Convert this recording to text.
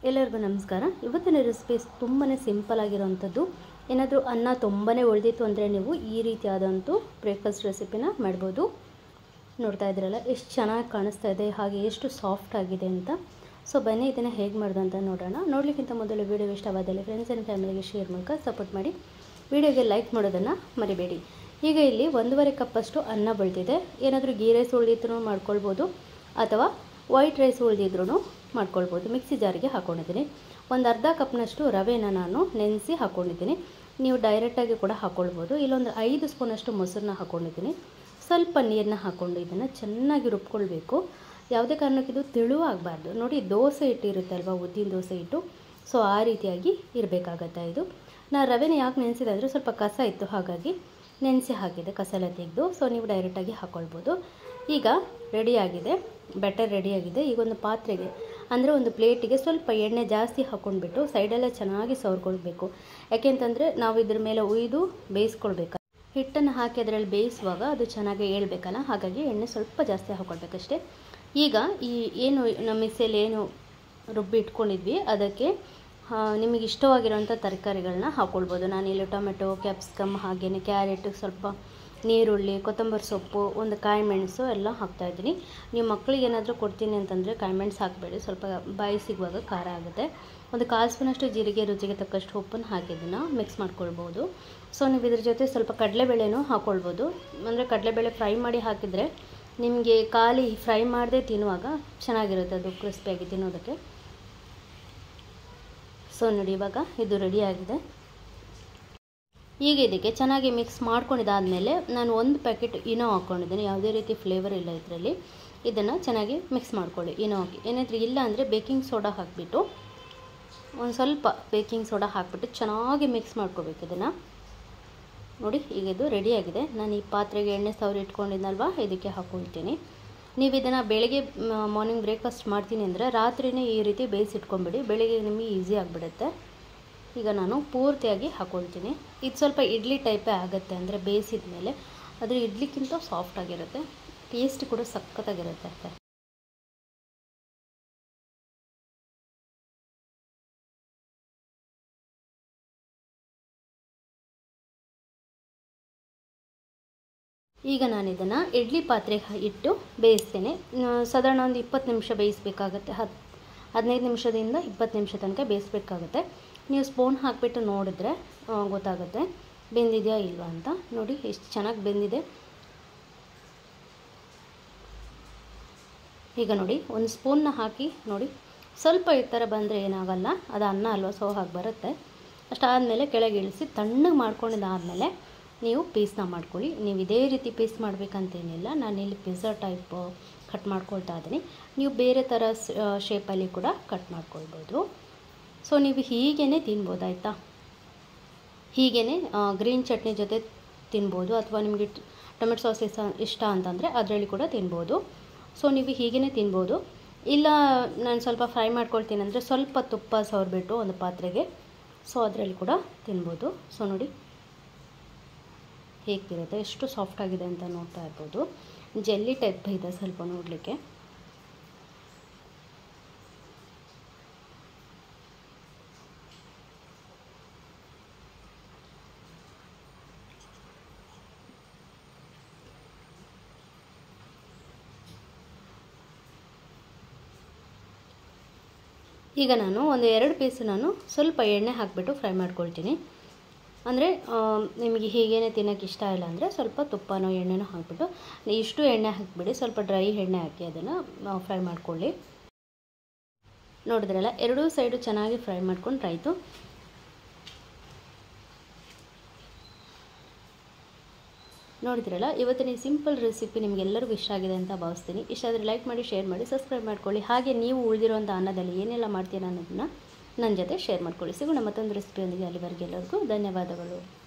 ಎಲ್ಲರಿಗೂ ನಮಸ್ಕಾರ. ಇವತ್ತಿನ ರೆಸಿಪಿ ತುಂಬಾ ಸಿಂಪಲ್ ಆಗಿರೋವಂಥದ್ದು. ಏನಾದರೂ ಅನ್ನ ತುಂಬಾ ಉಳಿದಿತ್ತು ಅಂದರೆ ನೀವು ಈ ರೀತಿಯಾದಂಥ ಬ್ರೇಕ್ಫಾಸ್ಟ್ ರೆಸಿಪಿನ ಮಾಡ್ಬೋದು. ನೋಡ್ತಾ ಇದ್ದೀರಲ್ಲ ಎಷ್ಟು ಚೆನ್ನಾಗಿ ಕಾಣಿಸ್ತಾ ಇದೆ, ಹಾಗೆ ಎಷ್ಟು ಸಾಫ್ಟ್ ಆಗಿದೆ ಅಂತ. ಸೊ ಬನ್ನಿ ಇದನ್ನು ಹೇಗೆ ಮಾಡೋದು ಅಂತ ನೋಡೋಣ. ನೋಡಲಿಕ್ಕಿಂತ ಮೊದಲು ವಿಡಿಯೋ ಇಷ್ಟವಾದಲ್ಲಿ ಫ್ರೆಂಡ್ಸ್ ಆ್ಯಂಡ್ ಫ್ಯಾಮಿಲಿಗೆ ಶೇರ್ ಮೂಲಕ ಸಪೋರ್ಟ್ ಮಾಡಿ, ವಿಡಿಯೋಗೆ ಲೈಕ್ ಮಾಡೋದನ್ನು ಮರಿಬೇಡಿ. ಈಗ ಇಲ್ಲಿ 1.5 ಕಪ್ಪಷ್ಟು ಅನ್ನ ಬೆಳೆದಿದೆ. ಏನಾದರೂ ಗೀ ರೈಸ್ ಉಳಿದಿದ್ರೂ ಮಾಡ್ಕೊಳ್ಬೋದು ಅಥವಾ ವೈಟ್ ರೈಸ್ ಉಳಿದಿದ್ರೂ ಮಾಡ್ಕೊಳ್ಬೋದು. ಮಿಕ್ಸಿ ಜಾರಿಗೆ ಹಾಕ್ಕೊಂಡಿದ್ದೀನಿ. ಒಂದು ಅರ್ಧ ಕಪ್ನಷ್ಟು ರವೆನ ನಾನು ನೆನೆಸಿ ಹಾಕ್ಕೊಂಡಿದ್ದೀನಿ. ನೀವು ಡೈರೆಕ್ಟಾಗಿ ಕೂಡ ಹಾಕ್ಕೊಳ್ಬೋದು. ಇಲ್ಲೊಂದು 5 ಸ್ಪೂನಷ್ಟು ಮೊಸರನ್ನ ಹಾಕ್ಕೊಂಡಿದ್ದೀನಿ. ಸ್ವಲ್ಪ ನೀರನ್ನ ಹಾಕ್ಕೊಂಡು ಇದನ್ನು ಚೆನ್ನಾಗಿ ರುಬ್ಕೊಳ್ಬೇಕು. ಯಾವುದೇ ಕಾರಣಕ್ಕಿದು ತೆಳುವಾಗಬಾರ್ದು. ನೋಡಿ, ದೋಸೆ ಹಿಟ್ಟು ಇರುತ್ತೆ ಅಲ್ವಾ, ಉದ್ದಿನ ದೋಸೆ ಹಿಟ್ಟು, ಸೊ ಆ ರೀತಿಯಾಗಿ ಇರಬೇಕಾಗತ್ತೆ ಇದು. ನಾನು ರವೆನ ಯಾಕೆ ನೆನೆಸಿದೆ ಅಂದರೆ ಸ್ವಲ್ಪ ಕಸ ಇತ್ತು, ಹಾಗಾಗಿ ನೆನೆಸಿ ಹಾಕಿದೆ, ಕಸ ಎಲ್ಲ ತೆಗೆದು. ಸೊ ನೀವು ಡೈರೆಕ್ಟಾಗಿ ಹಾಕ್ಕೊಳ್ಬೋದು. ಈಗ ರೆಡಿಯಾಗಿದೆ, ಬ್ಯಾಟರ್ ರೆಡಿಯಾಗಿದೆ. ಈಗ ಒಂದು ಪಾತ್ರೆಗೆ ಅಂದರೆ ಒಂದು ಪ್ಲೇಟಿಗೆ ಸ್ವಲ್ಪ ಎಣ್ಣೆ ಜಾಸ್ತಿ ಹಾಕ್ಕೊಂಡ್ಬಿಟ್ಟು ಸೈಡೆಲ್ಲ ಚೆನ್ನಾಗಿ ಸವರ್ಕೊಳ್ಬೇಕು. ಯಾಕೆಂತಂದರೆ ನಾವು ಇದ್ರ ಮೇಲೆ ಉಯ್ದು ಬೇಯಿಸ್ಕೊಳ್ಬೇಕು. ಹಿಟ್ಟನ್ನು ಹಾಕಿ ಅದರಲ್ಲಿ ಬೇಯಿಸುವಾಗ ಅದು ಚೆನ್ನಾಗಿ ಏಳಬೇಕಲ್ಲ, ಹಾಗಾಗಿ ಎಣ್ಣೆ ಸ್ವಲ್ಪ ಜಾಸ್ತಿ ಹಾಕ್ಕೊಳ್ಬೇಕಷ್ಟೇ. ಈಗ ಈ ಏನು ನಮ್ಮ ಮಿಕ್ಸಿಯಲ್ಲಿ ಏನು ರುಬ್ಬಿ ಇಟ್ಕೊಂಡಿದ್ವಿ ಅದಕ್ಕೆ ನಿಮಗೆ ಇಷ್ಟವಾಗಿರೋಂಥ ತರಕಾರಿಗಳನ್ನ ಹಾಕ್ಕೊಳ್ಬೋದು. ನಾನಿಲ್ಲಿ ಟೊಮೆಟೊ, ಕ್ಯಾಪ್ಸಿಕಮ್, ಹಾಗೆಯೇ ಕ್ಯಾರೆಟ್, ಸ್ವಲ್ಪ ನೀರುಳ್ಳಿ, ಕೊತ್ತಂಬರಿ ಸೊಪ್ಪು, ಒಂದು ಕಾಯಿ ಮೆಣಸು ಎಲ್ಲ ಹಾಕ್ತಾಯಿದ್ದೀನಿ. ನೀವು ಮಕ್ಕಳಿಗೆ ಏನಾದರೂ ಕೊಡ್ತೀನಿ ಅಂತಂದರೆ ಕಾಯಿ ಮೆಣಸು ಹಾಕಬೇಡಿ, ಸ್ವಲ್ಪ ಬಾಯಿ ಸಿಗುವಾಗ ಖಾರ ಆಗುತ್ತೆ. ಒಂದು 1/4 ಸ್ಪೂನಷ್ಟು ಜೀರಿಗೆ, ರುಚಿಗೆ ತಕ್ಕಷ್ಟು ಉಪ್ಪನ್ನು ಹಾಕಿದ್ದನ್ನು ಮಿಕ್ಸ್ ಮಾಡ್ಕೊಳ್ಬೋದು. ಸೊ ನೀವು ಇದ್ರ ಜೊತೆ ಸ್ವಲ್ಪ ಕಡಲೆಬೇಳೆನೂ ಹಾಕ್ಕೊಳ್ಬೋದು. ಅಂದರೆ ಕಡಲೆಬೇಳೆ ಫ್ರೈ ಮಾಡಿ ಹಾಕಿದರೆ ನಿಮಗೆ ಖಾಲಿ ಫ್ರೈ ಮಾಡದೆ ತಿನ್ನುವಾಗ ಚೆನ್ನಾಗಿರುತ್ತೆ, ಅದು ಕ್ರಿಸ್ಪಿಯಾಗಿ ತಿನ್ನೋದಕ್ಕೆ. ಸೊ ನೋಡಿ, ಇವಾಗ ಇದು ರೆಡಿಯಾಗಿದೆ. ಈಗ ಇದಕ್ಕೆ ಚೆನ್ನಾಗಿ ಮಿಕ್ಸ್ ಮಾಡ್ಕೊಂಡಿದ್ದಾದಮೇಲೆ ನಾನು 1 ಪ್ಯಾಕೆಟ್ ಇನೋ ಹಾಕ್ಕೊಂಡಿದ್ದೀನಿ. ಯಾವುದೇ ರೀತಿ ಫ್ಲೇವರ್ ಇಲ್ಲ ಇದರಲ್ಲಿ. ಇದನ್ನು ಚೆನ್ನಾಗಿ ಮಿಕ್ಸ್ ಮಾಡ್ಕೊಳ್ಳಿ. ಇನೋ ಹಾಕಿ, ಏನಾದರೂ ಇಲ್ಲ ಅಂದರೆ ಬೇಕಿಂಗ್ ಸೋಡಾ ಹಾಕಿಬಿಟ್ಟು, ಒಂದು ಸ್ವಲ್ಪ ಬೇಕಿಂಗ್ ಸೋಡಾ ಹಾಕಿಬಿಟ್ಟು ಚೆನ್ನಾಗಿ ಮಿಕ್ಸ್ ಮಾಡ್ಕೋಬೇಕು ಇದನ್ನು. ನೋಡಿ, ಈಗ ಇದು ರೆಡಿಯಾಗಿದೆ. ನಾನು ಈ ಪಾತ್ರೆಗೆ ಎಣ್ಣೆ ಸವರಿ ಇಟ್ಕೊಂಡಿದ್ದಲ್ವ, ಇದಕ್ಕೆ ಹಾಕ್ಕೊಳ್ತೀನಿ. ನೀವು ಇದನ್ನು ಬೆಳಗ್ಗೆ ಮಾರ್ನಿಂಗ್ ಬ್ರೇಕ್ಫಾಸ್ಟ್ ಮಾಡ್ತೀನಿ ಅಂದರೆ ರಾತ್ರಿಯೇ ಈ ರೀತಿ ಬೇಯಿಸಿಟ್ಕೊಂಬಿಡಿ, ಬೆಳಿಗ್ಗೆ ನಿಮಗೆ ಈಸಿ ಆಗಿಬಿಡುತ್ತೆ. ಈಗ ನಾನು ಪೂರ್ತಿಯಾಗಿ ಹಾಕ್ಕೊಳ್ತೀನಿ. ಇದು ಸ್ವಲ್ಪ ಇಡ್ಲಿ ಟೈಪೇ ಆಗುತ್ತೆ, ಅಂದರೆ ಬೇಯಿಸಿದ ಮೇಲೆ ಆದರೆ ಇಡ್ಲಿಕ್ಕಿಂತ ಸಾಫ್ಟಾಗಿರುತ್ತೆ, ಟೇಸ್ಟ್ ಕೂಡ ಸಖತ್ತಾಗಿರುತ್ತೆ. ಈಗ ನಾನು ಇದನ್ನು ಇಡ್ಲಿ ಪಾತ್ರೆಗೆ ಇಟ್ಟು ಬೇಯಿಸ್ತೇನೆ. ಸಾಧಾರಣ ಒಂದು 20 ನಿಮಿಷ ಬೇಯಿಸಬೇಕಾಗತ್ತೆ. 15 ನಿಮಿಷದಿಂದ 20 ನಿಮಿಷ ತನಕ ಬೇಯಿಸಬೇಕಾಗುತ್ತೆ. ನೀವು ಸ್ಪೂನ್ ಹಾಕಿಬಿಟ್ಟು ನೋಡಿದ್ರೆ ಗೊತ್ತಾಗುತ್ತೆ ಬೆಂದಿದೆಯಾ ಇಲ್ವಾ ಅಂತ. ನೋಡಿ ಎಷ್ಟು ಚೆನ್ನಾಗಿ ಬೆಂದಿದೆ. ಈಗ ನೋಡಿ, ಒಂದು ಸ್ಪೂನ್ನ ಹಾಕಿ ನೋಡಿ, ಸ್ವಲ್ಪ ಈ ಥರ ಬಂದರೆ ಏನಾಗಲ್ಲ, ಅದು ಅನ್ನ ಅಲ್ವಾ, ಸೊ ಹಾಗೆ ಬರುತ್ತೆ. ಅಷ್ಟಾದಮೇಲೆ ಕೆಳಗೆ ಇಳಿಸಿ ತಣ್ಣಗೆ ಮಾಡ್ಕೊಂಡಿದ್ದಾದಮೇಲೆ ನೀವು ಪೀಸ್ನ ಮಾಡ್ಕೊಳ್ಳಿ. ನೀವು ಇದೇ ರೀತಿ ಪೀಸ್ ಮಾಡಬೇಕಂತೇನಿಲ್ಲ. ನಾನಿಲ್ಲಿ ಪಿಜ್ಜಾ ಟೈಪ್ ಕಟ್ ಮಾಡ್ಕೊಳ್ತಾ ಇದ್ದೀನಿ. ನೀವು ಬೇರೆ ಥರ ಶೇಪಲ್ಲಿ ಕೂಡ ಕಟ್ ಮಾಡ್ಕೊಳ್ಬೋದು. ಸೊ ನೀವು ಹೀಗೇ ತಿನ್ಬೋದು, ಆಯಿತಾ. ಹೀಗೇ ಗ್ರೀನ್ ಚಟ್ನಿ ಜೊತೆ ತಿನ್ಬೋದು, ಅಥವಾ ನಿಮಗೆ ಟೊಮೆಟೊ ಸಾಸ್ ಇಷ್ಟ ಅಂತಂದರೆ ಅದರಲ್ಲಿ ಕೂಡ ತಿನ್ಬೋದು. ಸೊ ನೀವು ಹೀಗೇ ತಿನ್ಬೋದು. ಇಲ್ಲ ನಾನು ಸ್ವಲ್ಪ ಫ್ರೈ ಮಾಡ್ಕೊಳ್ತೀನಿ ಅಂದರೆ ಸ್ವಲ್ಪ ತುಪ್ಪ ಸವರ್ಬಿಟ್ಟು ಒಂದು ಪಾತ್ರೆಗೆ, ಸೊ ಅದರಲ್ಲಿ ಕೂಡ ತಿನ್ಬೋದು. ಸೊ ನೋಡಿ ಹೇಗಿರುತ್ತೆ, ಎಷ್ಟು ಸಾಫ್ಟಾಗಿದೆ ಅಂತ ನೋಡ್ತಾ ಇರ್ಬೋದು. ಜೆಲ್ಲಿ ಟೈಪ್ ಇದೆ ಸ್ವಲ್ಪ ನೋಡಲಿಕ್ಕೆ. ಈಗ ನಾನು ಒಂದು 2 ಪೀಸು ನಾನು ಸ್ವಲ್ಪ ಎಣ್ಣೆ ಹಾಕಿಬಿಟ್ಟು ಫ್ರೈ ಮಾಡ್ಕೊಳ್ತೀನಿ. ಅಂದರೆ ನಿಮಗೆ ಹೀಗೇ ತಿನ್ನೋಕ್ಕೆ ಇಷ್ಟ ಇಲ್ಲ ಅಂದರೆ ಸ್ವಲ್ಪ ತುಪ್ಪನೋ ಎಣ್ಣೆನೋ ಹಾಕಿಬಿಟ್ಟು, ಇಷ್ಟು ಎಣ್ಣೆ ಹಾಕಿಬಿಡಿ, ಸ್ವಲ್ಪ ಡ್ರೈ ಎಣ್ಣೆ ಹಾಕಿ ಅದನ್ನು ಫ್ರೈ ಮಾಡ್ಕೊಳ್ಳಿ. ನೋಡಿದ್ರಲ್ಲ, 2 ಸೈಡು ಚೆನ್ನಾಗಿ ಫ್ರೈ ಮಾಡ್ಕೊಂಡ್ರಾಯ್ತು. ನೋಡಿದ್ರಲ್ಲ, ಇವತ್ತಿನ ಈ ಸಿಂಪಲ್ ರೆಸಿಪಿ ನಿಮಗೆಲ್ಲರಿಗೂ ಇಷ್ಟ ಆಗಿದೆ ಅಂತ ಭಾವಿಸ್ತೀನಿ. ಇಷ್ಟ ಆದರೆ ಲೈಕ್ ಮಾಡಿ, ಶೇರ್ ಮಾಡಿ, ಸಬ್ಸ್ಕ್ರೈಬ್ ಮಾಡ್ಕೊಳ್ಳಿ. ಹಾಗೆ ನೀವು ಉಳಿದಿರೋಂಥ ಅನ್ನದಲ್ಲಿ ಏನೆಲ್ಲ ಮಾಡ್ತೀರಾ ಅನ್ನೋದನ್ನು ನನ್ನ ಜೊತೆ ಶೇರ್ ಮಾಡ್ಕೊಳ್ಳಿ. ಸಿಗೋಣ ಮತ್ತೊಂದು ರೆಸಿಪಿಯೊಂದಿಗೆ. ಅಲ್ಲಿವರೆಗೆ ಎಲ್ಲರಿಗೂ ಧನ್ಯವಾದಗಳು.